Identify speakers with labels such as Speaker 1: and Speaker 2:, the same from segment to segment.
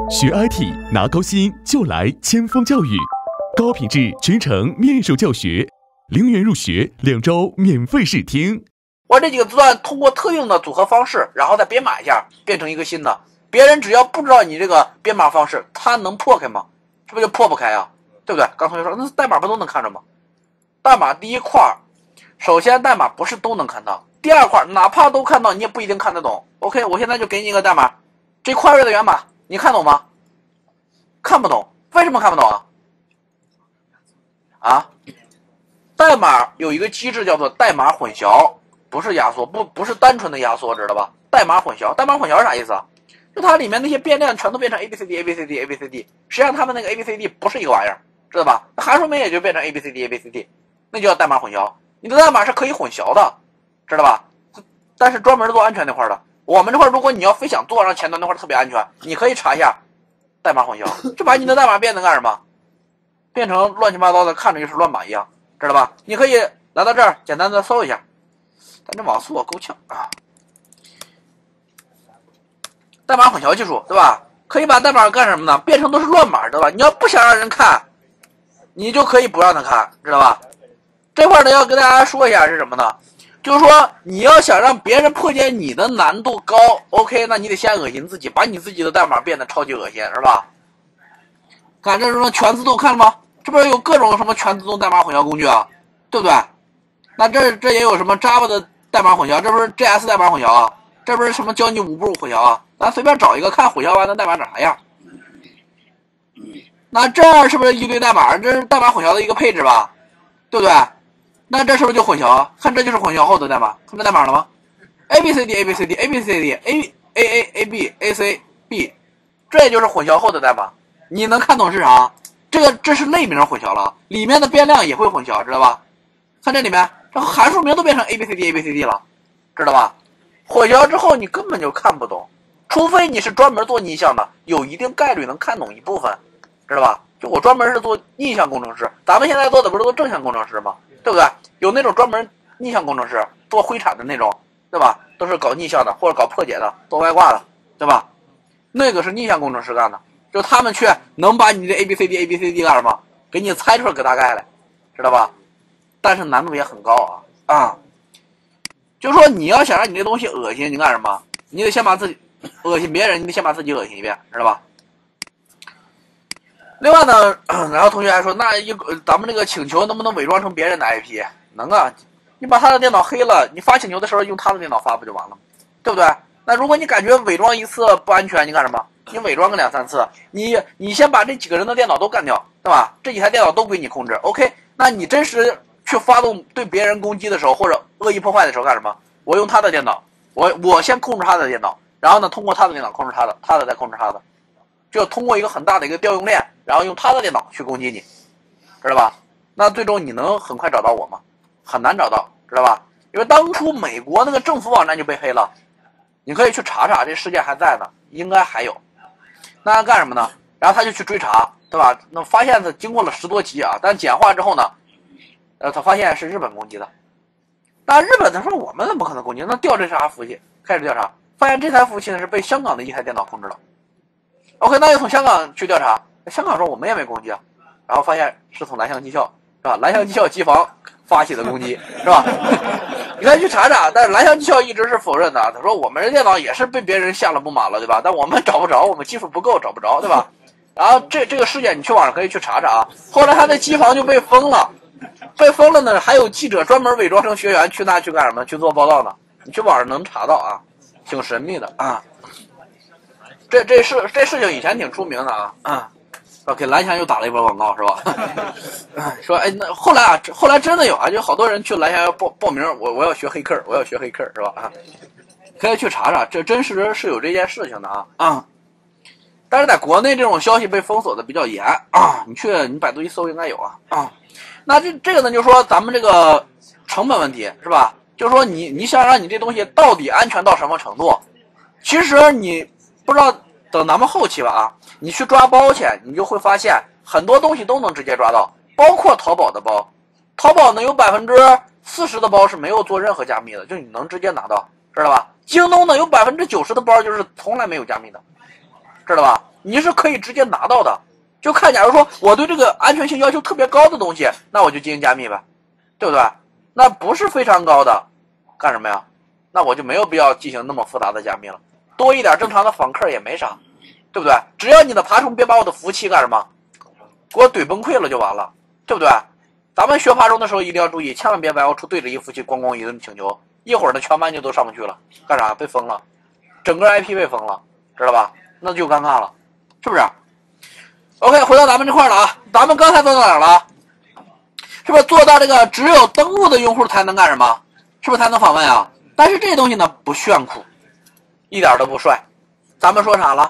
Speaker 1: 学 IT 拿高薪就来千锋教育，高品质全程面授教学，0元入学，2周免费试听。
Speaker 2: 我这几个字段通过特定的组合方式，然后再编码一下，变成一个新的。别人只要不知道你这个编码方式，他能破开吗？是不是就破不开啊？对不对？刚同学说，那代码不都能看着吗？代码第一块，首先代码不是都能看到，第二块哪怕都看到，你也不一定看得懂。OK， 我现在就给你一个代码，这跨越的源码，你看懂吗？看不懂，为什么看不懂啊？代码有一个机制叫做代码混淆，不是压缩，不是单纯的压缩，知道吧？代码混淆，代码混淆是啥意思啊？就它里面那些变量全都变成 ABCD，实际上它们那个 ABCD 不是一个玩意儿，知道吧？那函数名也就变成 ABCD，那就叫代码混淆。你的代码是可以混淆的，知道吧？但是专门做安全那块的，我们这块如果你要非想做让前端那块特别安全，你可以查一下代码混淆，就把你的代码变成干什么？变成乱七八糟的，看着就是乱码一样，知道吧？你可以来到这儿简单的搜一下，但这网速我够呛啊。代码混淆技术，对吧？可以把代码干什么呢？变成都是乱码，知道吧？你要不想让人看，你就可以不让他看，知道吧？这块呢要跟大家说一下是什么呢？就是说你要想让别人破解你的难度高 ，OK， 那你得先恶心自己，把你自己的代码变得超级恶心，是吧？看这是什么全自动，看了吗？这不是有各种什么全自动代码混淆工具啊，对不对？那这也有什么 Java 的代码混淆，这不是 JS 代码混淆啊？这不是什么教你5步混淆啊？咱随便找一个看混淆完的代码长啥样。那这儿是不是一堆代码？这是代码混淆的一个配置吧？对不对？那这是不是就混淆？看这就是混淆后的代码，看这代码了吗 ？ABCD，这也就是混淆后的代码。你能看懂是啥？这是类名混淆了，里面的变量也会混淆，知道吧？看这里面，这函数名都变成 ABCD 了，知道吧？混淆之后你根本就看不懂，除非你是专门做逆向的，有一定概率能看懂一部分，知道吧？就我专门是做逆向工程师，咱们现在做的不是都正向工程师吗？对不对？有那种专门逆向工程师做灰产的那种，对吧？都是搞逆向的或者搞破解的，做外挂的，对吧？那个是逆向工程师干的，就他们去能把你的 ABCD 干什么？给你猜出个大概来，知道吧？但是难度也很高啊！就是说你要想让你这东西恶心，你干什么？你得先把自己恶心别人，你得先把自己恶心一遍，知道吧？另外呢，然后同学还说，那咱们这个请求能不能伪装成别人的 IP？ 能啊，你把他的电脑黑了，你发请求的时候用他的电脑发不就完了吗？对不对？那如果你感觉伪装一次不安全，你干什么？你伪装个2、3次，你先把这几个人的电脑都干掉，对吧？这几台电脑都归你控制 ，OK？ 那你真实去发动对别人攻击的时候，或者恶意破坏的时候干什么？我用他的电脑，我先控制他的电脑，然后呢，通过他的电脑控制他的，他的再控制他的，就通过一个很大的一个调用链，然后用他的电脑去攻击你，知道吧？那最终你能很快找到我吗？很难找到，知道吧？因为当初美国那个政府网站就被黑了，你可以去查查，这事件还在呢，应该还有。那干什么呢？然后他就去追查，对吧？那发现他经过了10多起啊，但简化之后呢，他发现是日本攻击的。那日本他说我们怎么可能攻击？那调这啥服务器？开始调查，发现这台服务器呢是被香港的一台电脑控制了。OK， 那又从香港去调查，香港说我们也没攻击啊，然后发现是从蓝翔技校，是吧？蓝翔技校机房发起的攻击，是吧？你可以去查查，但是蓝翔技校一直是否认的。他说我们这电脑也是被别人下了木马了，对吧？但我们找不着，我们技术不够，找不着，对吧？然后这个事件你去网上可以去查查啊。后来他的机房就被封了，被封了呢，还有记者专门伪装成学员去那去干什么？去做报道呢？你去网上能查到啊，挺神秘的啊。这事情以前挺出名的啊。给蓝翔又打了一波广告是吧？说哎，那后来真的有啊，就好多人去蓝翔要报名，我要学黑客，我要学黑客是吧？可以去查查，这真实是有这件事情的啊。但是在国内这种消息被封锁的比较严啊，你百度一搜应该有啊。那这个呢，就是说咱们这个成本问题是吧？就是说你想让你这东西到底安全到什么程度？其实你不知道，等咱们后期吧你去抓包去，你就会发现很多东西都能直接抓到，包括淘宝的包。淘宝呢有40%的包是没有做任何加密的，就你能直接拿到，知道吧？京东呢有90%的包就是从来没有加密的，知道吧？ 你是可以直接拿到的。就看，假如说我对这个安全性要求特别高的东西，那我就进行加密呗，对不对？那不是非常高的，干什么呀？那我就没有必要进行那么复杂的加密了，多一点正常的访客也没啥，对不对？只要你的爬虫别把我的服务器干什么，给我怼崩溃了就完了，对不对？咱们学爬虫的时候一定要注意，千万别白出对着一服务器咣咣一顿请求，一会儿呢全班就都上不去了，干啥？被封了，整个 IP 被封了，知道吧？那就尴尬了，是不是 ？OK， 回到咱们这块了啊，咱们刚才做到哪儿了？是不是做到这个只有登录的用户才能干什么？是不是才能访问啊？但是这东西呢不炫酷，一点都不帅。咱们说啥了？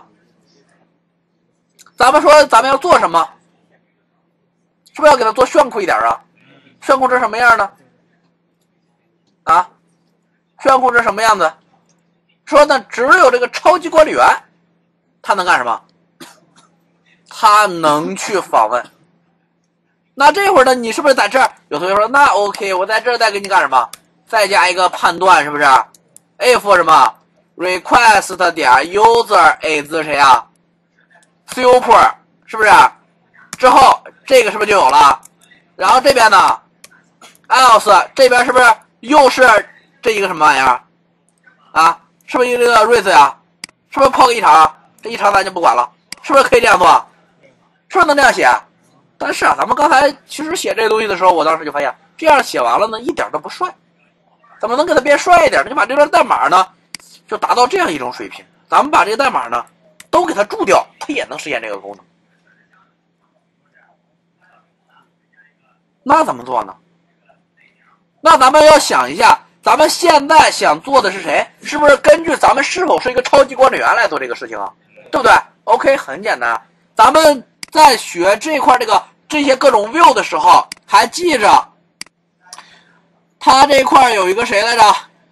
Speaker 2: 咱们说咱们要做什么？是不是要给它做炫酷一点啊？炫酷成什么样呢？啊，炫酷成什么样子？说呢，只有这个超级管理员，他能干什么？他能去访问。那这会儿呢，你是不是在这儿？有同学说，那 OK， 我在这儿再给你干什么？再加一个判断，是不是 ？if 什么 request 点 user is 谁啊 ？super 是不是？之后这个是不是就有了？然后这边呢 ，else 这边是不是又是这一个什么玩意儿？啊，是不是一个 raise 呀？是不是抛个异常？这异常咱就不管了，是不是可以这样做？是不是能这样写？但是啊，咱们刚才其实写这个东西的时候，我当时就发现，这样写完了呢，一点都不帅。怎么能给它变帅一点呢？就把这段代码呢，就达到这样一种水平。咱们把这个代码呢，都给它注掉，它也能实现这个功能。那怎么做呢？那咱们要想一下，咱们现在想做的是谁？是不是根据咱们是否是一个超级管理员来做这个事情啊？对不对 ？OK， 很简单，咱们在学这块这些各种 view 的时候，还记着，它这块有一个谁来着？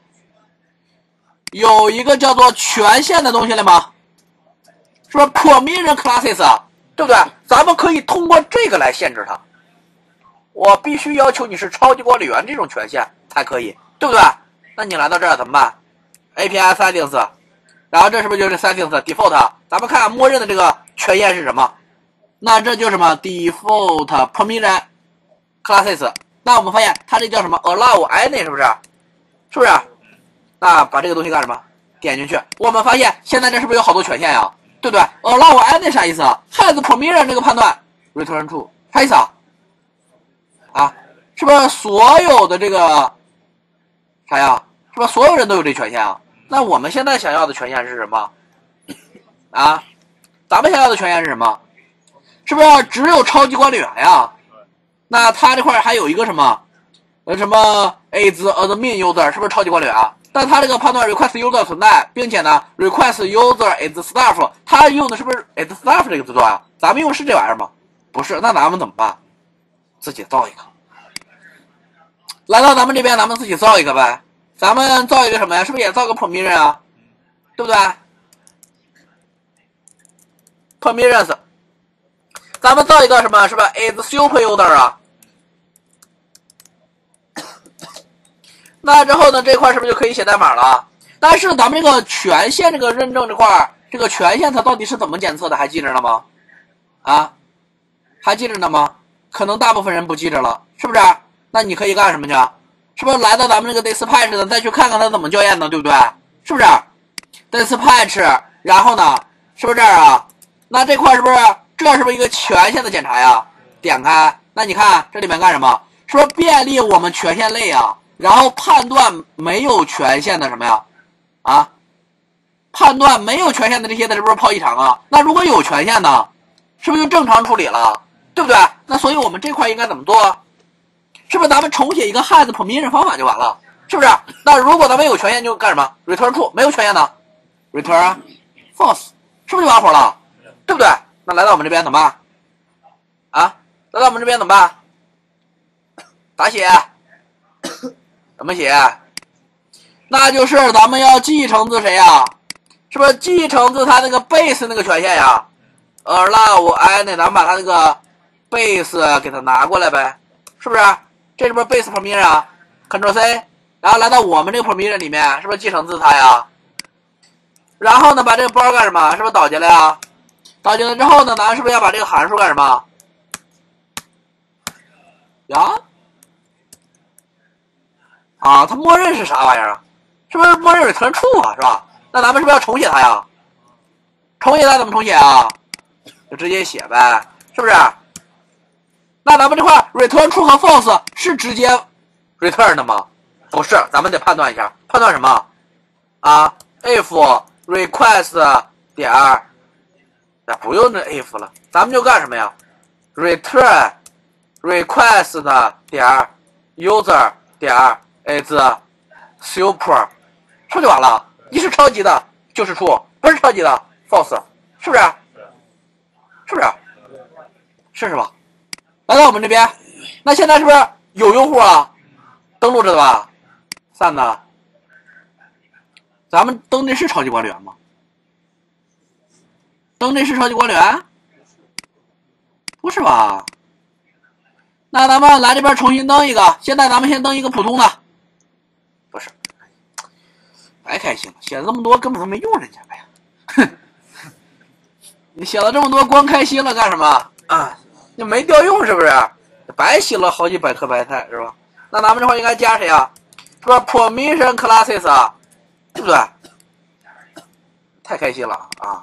Speaker 2: 有一个叫做权限的东西了吗？是不是 permission classes 啊？对不对？咱们可以通过这个来限制它。我必须要求你是超级管理员这种权限才可以，对不对？那你来到这儿怎么办 ？API settings， 然后这是不是就是 settings default？ 咱们看看默认的这个权限是什么？那这就是什么 default permission classes。那我们发现它这叫什么 allow any 是不是？是不是？那把这个东西干什么？点进去，我们发现现在这是不是有好多权限呀？对不对 ？allow any 啥意思啊 ？has permission 这个判断 return true 啥意思啊？啊，是不是所有的这个啥呀？是不是所有人都有这权限啊？那我们现在想要的权限是什么？啊，咱们想要的权限是什么？是不是只有超级管理员呀？那他这块还有一个什么？什么 is admin user 是不是超级管理员啊？但他这个判断 request user 存在，并且呢 request user is staff， 他用的是不是 is staff 这个字段啊？咱们用是这玩意儿吗？不是，那咱们怎么办？自己造一个。来到咱们这边，咱们自己造一个呗。咱们造一个什么呀？是不是也造个 permission 啊？对不对 ？permissions， 咱们造一个什么？是吧 ？is super user 啊。那之后呢，这块是不是就可以写代码了？但是咱们这个权限这个认证这块，这个权限它到底是怎么检测的？还记着呢吗？啊，还记着呢吗？可能大部分人不记着了，是不是？那你可以干什么去？是不是来到咱们这个 dispatch 呢，再去看看它怎么校验呢？对不对？是不是 ？dispatch， 然后呢，是不是这儿啊？那这块是不是这是不是一个权限的检查呀？点开，那你看这里面干什么？是不是便利我们权限类啊？然后判断没有权限的什么呀？啊，判断没有权限的这些的，是不是抛异常啊？那如果有权限呢，是不是就正常处理了？对不对？那所以我们这块应该怎么做？是不是咱们重写一个 has permission 方法就完了？是不是？那如果咱们有权限就干什么 ？return true， 没有权限呢 ？return false， 是不是就完活了？对不对？那来到我们这边怎么办？啊，来到我们这边怎么办？咋写？怎么写？那就是咱们要继承自谁呀？是不是继承自它那个 base 那个权限呀 ？allow any， 咱们把它那个 base 给它拿过来呗，是不是？这是不是 base permission 啊 ？Ctrl C， 然后来到我们这个 permission 里面，是不是继承自它呀？然后呢，把这个包干什么？是不是导进来呀？ 导进来之后呢，咱是不是要把这个函数干什么？呀？啊，它默认是啥玩意儿啊？是不是默认 return true 啊？是吧？那咱们是不是要重写它呀？重写它怎么重写啊？就直接写呗，是不是？那咱们这块 return true 和 false 是直接 return 的吗？不是，咱们得判断一下，判断什么？啊 ，if request 点，那不用这 if 了，咱们就干什么呀 ？return request 点 user 点 is super， 是不是就完了？你是超级的，就是 true， 不是超级的 false， 是不是？是不是？是吧？来到我们这边，那现在是不是有用户啊？登录着的吧？散的，咱们登这是超级管理员吗？登这是超级管理员？不是吧？那咱们来这边重新登一个，现在咱们先登一个普通的。不是，白开心了，写了这么多根本都没用人家呗。哼，你写了这么多光开心了干什么啊？你没调用是不是？白写了好几百颗白菜是吧？那咱们这块应该加谁啊？是不是 permission classes 啊？对不对？太开心了啊！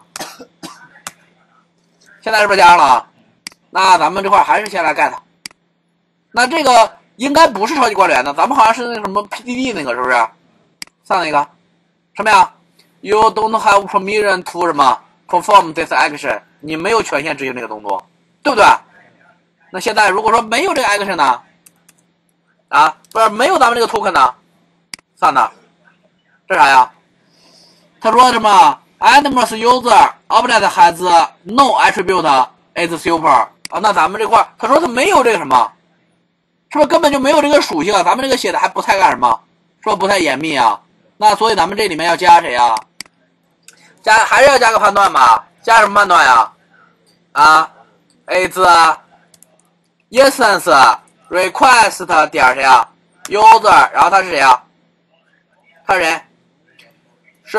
Speaker 2: 现在是不是加上了啊？那咱们这块还是先来 get。那这个应该不是超级管理员的，咱们好像是那什么 PDD 那个，是不是？上那个什么呀 ？You don't have permission to 什么 perform this action， 你没有权限执行这个动作，对不对？那现在如果说没有这个 action 呢？啊，不是没有咱们这个 token 呢？算的，这啥呀？他说什么 ？Animals user object has no attribute is super 啊？那咱们这块他说他没有这个什么，是不是根本就没有这个属性啊？咱们这个写的还不太干什么，是不是不太严密啊？那所以咱们这里面要加谁啊？加还是要加个判断吧？加什么判断呀？啊 ，is instance request 点谁啊 ？user， 然后他是谁啊？他是谁？是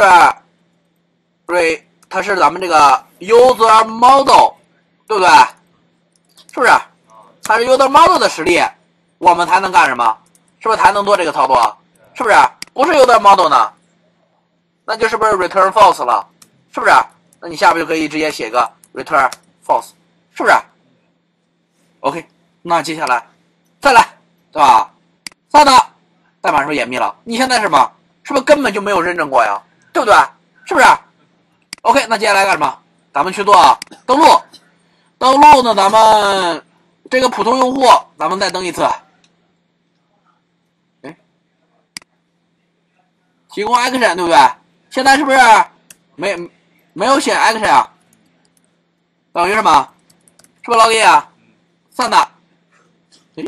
Speaker 2: 它是咱们这个 user model， 对不对？是不是？它是 user model 的实例，我们才能干什么？是不是才能做这个操作？是不是？不是 user model 呢？那就是不是 return false 了？是不是？那你下边就可以直接写个 return false， 是不是 ？OK， 那接下来再来，对吧？再的代码是不是严密了？你现在是什么？是不是根本就没有认证过呀？对不对？是不是 ？OK， 那接下来干什么？咱们去做登录。登录呢，咱们这个普通用户，咱们再登一次。哎，提供 action 对不对？现在是不是没有写 action 啊？等于什么？是不是 login 啊？算的。哎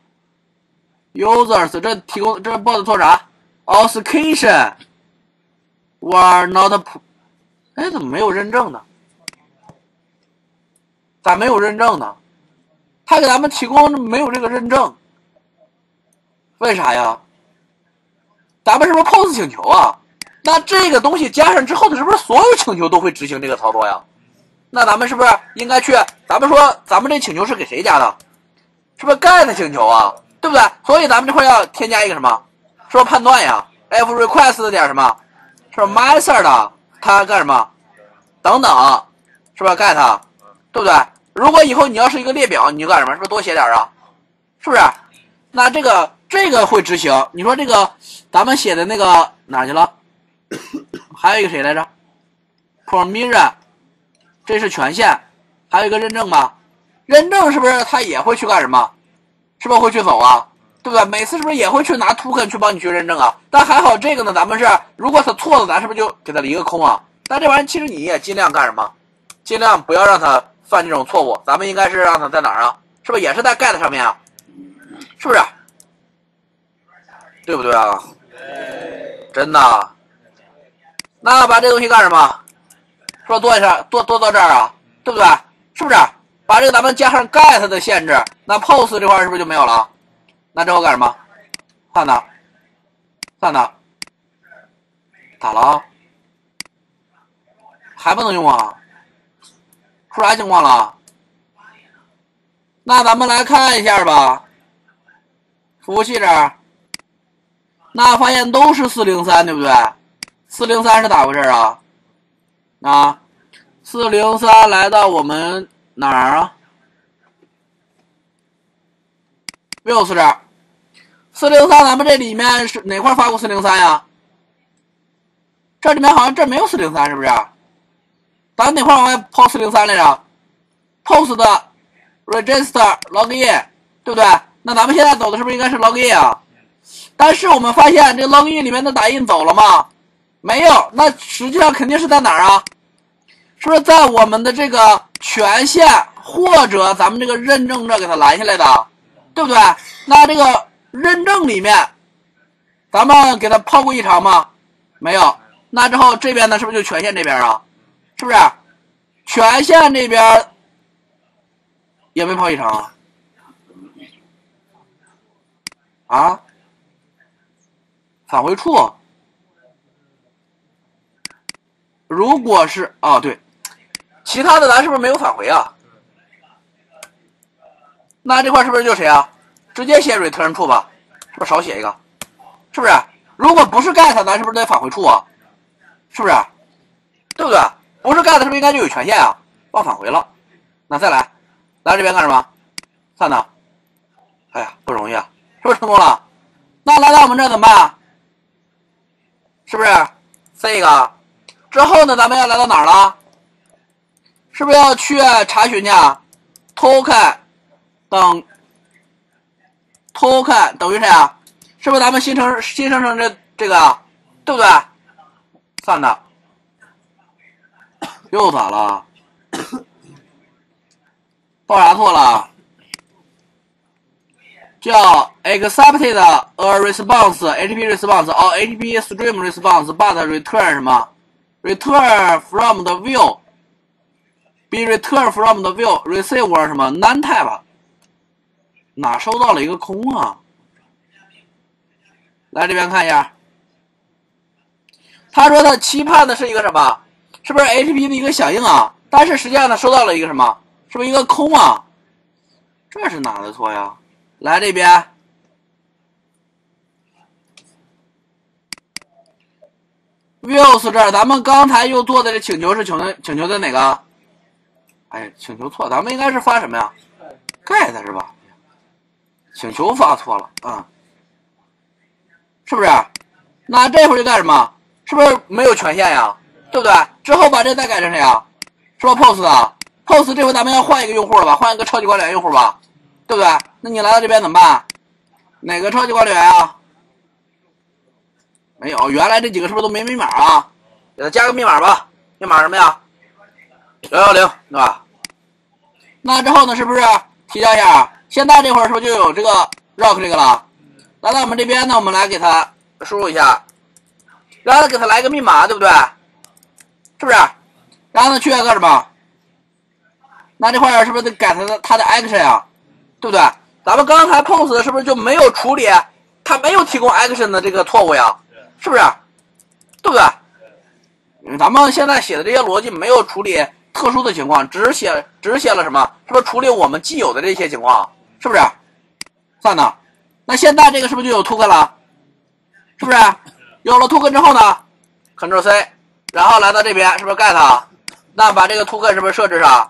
Speaker 2: ，users 这提供这 bot 做啥 ？authentication were not， 哎，怎么没有认证呢？咋没有认证呢？他给咱们提供没有这个认证，为啥呀？咱们是不是 POST 请求啊？那这个东西加上之后，它是不是所有请求都会执行这个操作呀？那咱们是不是应该去？咱们说咱们这请求是给谁加的？是不是 get 请求啊？对不对？所以咱们这块要添加一个什么？是不是判断呀 ？if request 点什么？是不是 method 它干什么？等等，是不是 get？对不对？如果以后你要是一个列表，你就干什么？是不是多写点啊？是不是？那这个会执行。你说这个咱们写的那个哪去了？还有一个谁来着 ？permission， 这是权限，还有一个认证吧？认证是不是他也会去干什么？是不是会去走啊？对不对？每次是不是也会去拿 token 去帮你去认证啊？但还好这个呢，咱们是如果他错了，咱是不是就给他离个空啊？但这玩意儿其实你也尽量干什么？尽量不要让他犯这种错误。咱们应该是让他在哪儿啊？是不是也是在 get 上面啊？是不是？对不对啊？真的。那把这东西干什么？是不是做一下做到这儿啊？对不对？是不是？把这个咱们加上 get 的限制，那 post 这块是不是就没有了？那之后干什么？算的，咋了？还不能用啊？ 出啥情况了？那咱们来看一下吧。服务器这儿，那发现都是403，对不对？403是咋回事啊？啊，403来到我们哪儿啊 ？Windows 这儿，403咱们这里面是哪块发过403呀？这里面好像这没有403，是不是？咱哪块往外抛403来着 ？Post register login， 对不对？那咱们现在走的是不是应该是 login 啊？但是我们发现这 login 里面的打印走了吗？没有，那实际上肯定是在哪儿啊？是不是在我们的这个权限或者咱们这个认证这给它拦下来的，对不对？那这个认证里面，咱们给它抛过异常吗？没有。那之后这边呢，是不是就权限这边啊？是不是？权限这边也没抛异常啊？啊？返回处？如果是哦对，其他的咱是不是没有返回啊？那这块是不是就谁啊？直接写 return to 吧，是不是少写一个？是不是？如果不是 get， 咱是不是得返回处啊？是不是？对不对？不是 get 是不是应该就有权限啊？忘返回了。那再来，来这边干什么？算呢？哎呀，不容易啊，是不是成功了？那来到我们这儿怎么办？是不是这个？之后呢，咱们要来到哪儿了？是不是要去查询去？token 等 token 等于谁啊？是不是咱们新生成这个，对不对？算的，又咋了？报啥错了？叫 accepted a response HTTP response or HTTP stream response but return 什么 return from the view be return from the view receiver 什么 none type 哪收到了一个空啊？来这边看一下，他说他期盼的是一个什么？是不是 HTTP 的一个响应啊？但是实际上他收到了一个什么？是不是一个空啊？这是哪的错呀？来这边 ，views 这儿，咱们刚才又做的这请求是请求的哪个？哎，请求错，咱们应该是发什么呀 ？get 是吧？请求发错了啊，是不是？那这会儿就干什么？是不是没有权限呀？对不对？之后把这再改成谁呀？是吧 ？post 啊 ，post 这回咱们要换一个用户了吧？换一个超级官员用户吧？对不对？那你来到这边怎么办？哪个超级官员啊？没有，原来这几个是不是都没密码啊？给他加个密码吧，密码什么呀？110，对吧？那之后呢，是不是提交一下？现在这会儿是不是就有这个 rock 这个了？来到我们这边呢，我们来给他输入一下，然后给他来个密码，对不对？是不是？然后呢，去干什么？那这块是不是得改他的 action 啊？对不对？咱们刚才 post 是不是就没有处理？他没有提供 action 的这个错误呀？是不是？对不对？咱们现在写的这些逻辑没有处理特殊的情况，只写了什么？是不是处理我们既有的这些情况？是不是？算呢？那现在这个是不是就有 token 了？是不是？有了 token 之后呢 ，Ctrl C， 然后来到这边，是不是 get？ 那把这个 token 是不是设置上？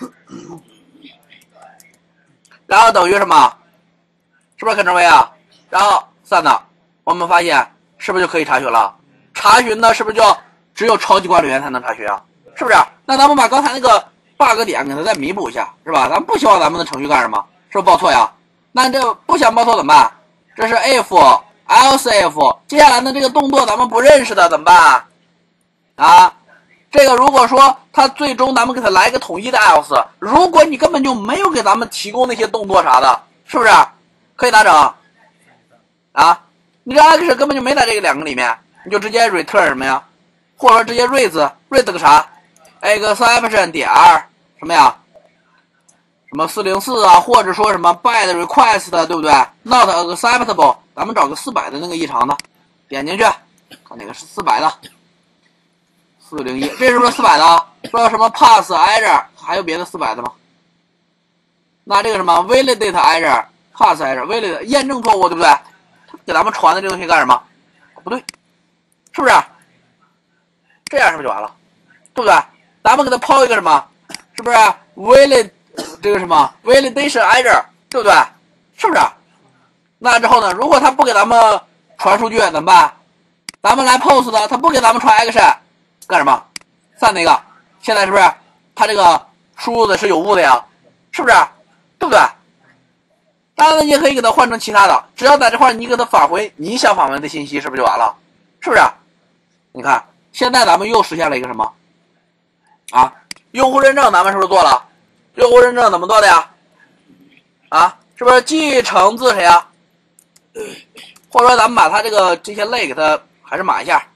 Speaker 2: 然后等于什么？是不是 Ctrl V 啊？然后算呢？我们发现是不是就可以查询了？查询呢，是不是就只有超级管理员才能查询啊？是不是？那咱们把刚才那个 bug 点给它再弥补一下，是吧？咱们不希望咱们的程序干什么？是不是报错呀？那这不想报错怎么办？这是 if else if， 接下来的这个动作咱们不认识的怎么办？啊，这个如果说它最终咱们给它来一个统一的 else， 如果你根本就没有给咱们提供那些动作啥的，是不是？可以咋整？啊，你这 action 根本就没在这个两个里面，你就直接 return 什么呀？或者说直接 raise 个啥 exception 点什么呀？什么404啊，或者说什么 bad request， 对不对 ？not acceptable， 咱们找个400的那个异常的，点进去，看哪个是400的 401，这是不是400的啊？说什么 pass error， 还有别的400的吗？那这个什么 validate error pass error validate 验证错误，对不对？他给咱们传的这东西干什么？不对，是不是？这样是不是就完了？对不对？咱们给他抛一个什么？是不是 这个什么 validation error， 对不对？是不是？那之后呢？如果他不给咱们传数据怎么办？咱们来 post 的，他不给咱们传 action， 干什么？算哪个？现在是不是他这个输入的是有误的呀？是不是？对不对？当然了，你也可以给它换成其他的，只要在这块你给它返回你想返回的信息，是不是就完了？是不是？你看，现在咱们又实现了一个什么？啊，用户认证咱们是不是做了？用户认证怎么做的呀？啊，是不是继承自谁呀？或者说咱们把它这些类给它还是码一下，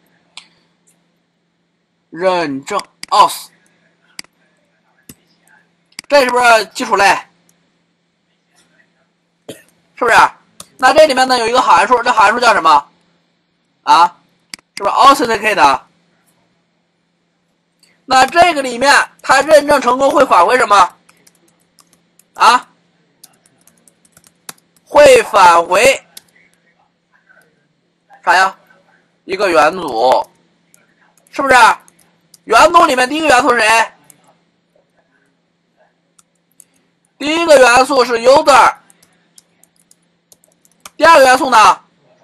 Speaker 2: 认证 auth， 这是不是基础类？是不是？那这里面呢有一个函数，这函数叫什么？啊，是不是 authenticate？ 那这个里面它认证成功会返回什么？啊，会返回啥呀？一个元组，是不是？元组里面第一个元素是谁？第一个元素是 user， 第二个元素呢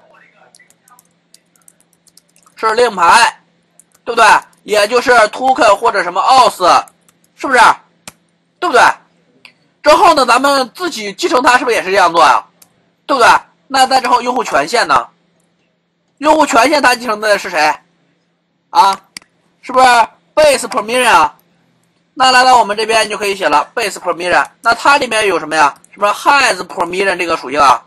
Speaker 2: 是令牌，对不对？也就是 token 或者什么 auth， 是不是？对不对？之后呢，咱们自己继承它是不是也是这样做呀？对不对？那在之后用户权限呢？用户权限它继承的是谁？啊，是不是 base permission 啊？那来到我们这边你就可以写了 base permission， 那它里面有什么呀？是不是 has permission 这个属性啊？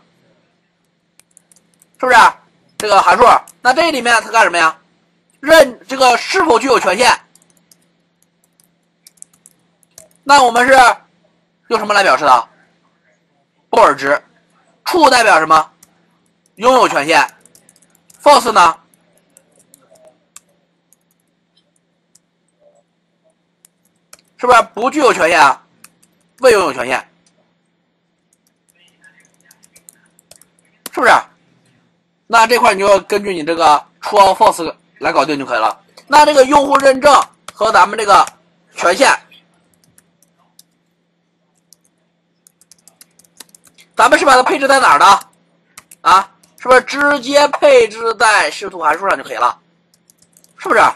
Speaker 2: 是不是这个函数？那这里面它干什么呀？认这个是否具有权限？那我们是用什么来表示的？布尔值。true 代表什么？拥有权限。false 呢？是不是不具有权限啊？未拥有权限，是不是？那这块你就要根据你这个 true or false 来搞定就可以了。那这个用户认证和咱们这个权限，咱们是把它配置在哪儿呢？啊，是不是直接配置在视图函数上就可以了？是不是？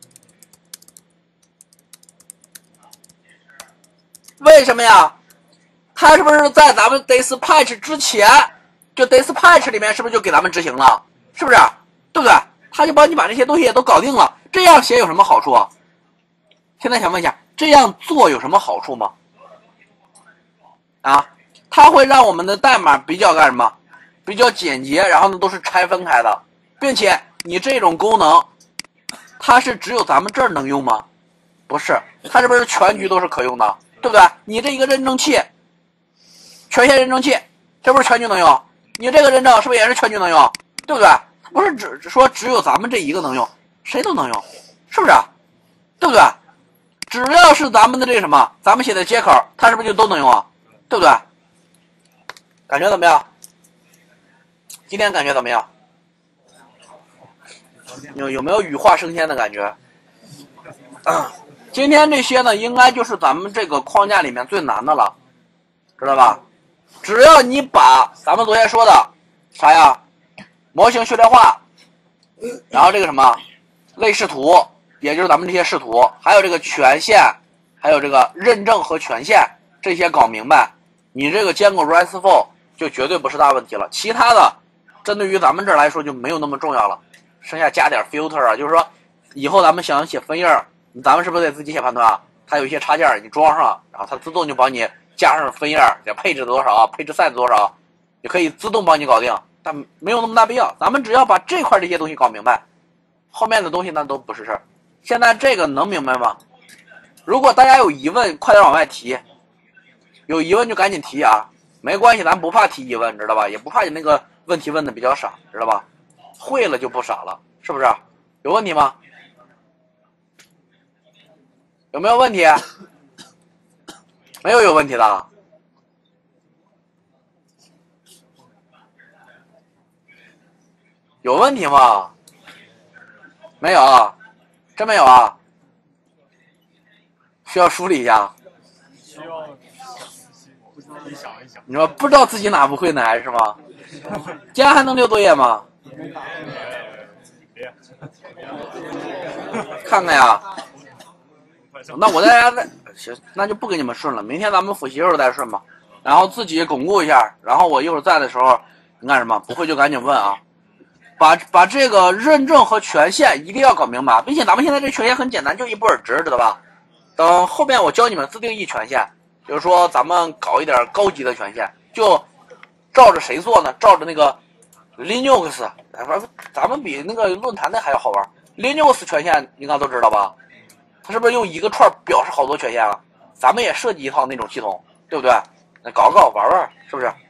Speaker 2: 为什么呀？它是不是在咱们 dispatch 之前，就 dispatch 里面是不是就给咱们执行了？是不是？对不对？它就帮你把这些东西也都搞定了。这样写有什么好处啊？现在想问一下，这样做有什么好处吗？啊，它会让我们的代码比较干什么？比较简洁，然后呢都是拆分开的，并且你这种功能，它是只有咱们这儿能用吗？不是，它是不是全局都是可用的？对不对？你这一个认证器，权限认证器，这不是全局能用？你这个认证是不是也是全局能用？对不对？不是只有咱们这一个能用，谁都能用，是不是？对不对？只要是咱们的这个什么，咱们写的接口，它是不是就都能用啊？对不对？感觉怎么样？今天感觉怎么样？有没有羽化升天的感觉？今天这些呢，应该就是咱们这个框架里面最难的了，知道吧？只要你把咱们昨天说的啥呀，模型序列化，然后这个什么类视图，也就是咱们这些视图，还有这个权限，还有这个认证和权限，这些搞明白，你这个兼顾 RESTful 就绝对不是大问题了。其他的，针对于咱们这儿来说就没有那么重要了，剩下加点 filter 啊，就是说以后咱们想写分页，咱们是不是得自己写判断啊？它有一些插件你装上，然后它自动就帮你加上分页，配置多少，配置 size 多少，也可以自动帮你搞定，但没有那么大必要。咱们只要把这块这些东西搞明白，后面的东西那都不是事儿。现在这个能明白吗？如果大家有疑问，快点往外提，有疑问就赶紧提啊，没关系，咱不怕提疑问，知道吧？也不怕你那个问题问的比较傻，知道吧？会了就不傻了，是不是？有问题吗？ 有没有问题？没有问题的。有问题吗？没有，真没有啊。需要梳理一下。
Speaker 3: 需要你想一想。
Speaker 2: 你说不知道自己哪不会呢，还是吗？今天还能留作业吗？看看呀。那我在家行，那就不给你们顺了。明天咱们复习时候再顺吧。然后自己巩固一下。然后我一会儿在的时候，你干什么？不会就赶紧问啊。把这个认证和权限一定要搞明白，并且咱们现在这权限很简单，就一布尔值，知道吧？等后面我教你们自定义权限，比如说咱们搞一点高级的权限，就照着谁做呢？照着那个 Linux， 咱们比那个论坛的还要好玩。Linux 权限你刚都知道吧？它是不是用一个串表示好多权限了？咱们也设计一套那种系统，对不对？那搞玩玩，是不是？